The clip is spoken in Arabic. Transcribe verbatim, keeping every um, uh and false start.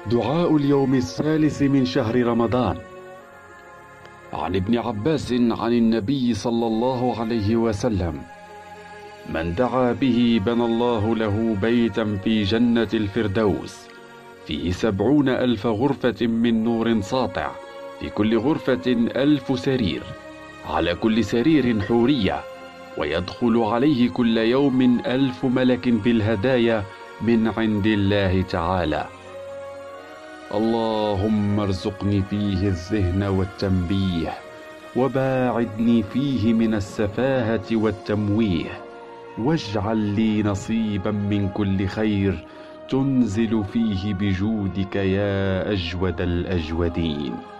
دعاء اليوم الثالث من شهر رمضان. عن ابن عباس عن النبي صلى الله عليه وسلم: من دعا به بنى الله له بيتا في جنة الفردوس فيه سبعون ألف غرفة من نور ساطع، في كل غرفة ألف سرير، على كل سرير حورية، ويدخل عليه كل يوم ألف ملك بالهدايا من عند الله تعالى. اللهم ارزقني فيه الذهن والتنبيه، وباعدني فيه من السفاهة والتمويه، واجعل لي نصيبا من كل خير تنزل فيه بجودك يا أجود الأجودين.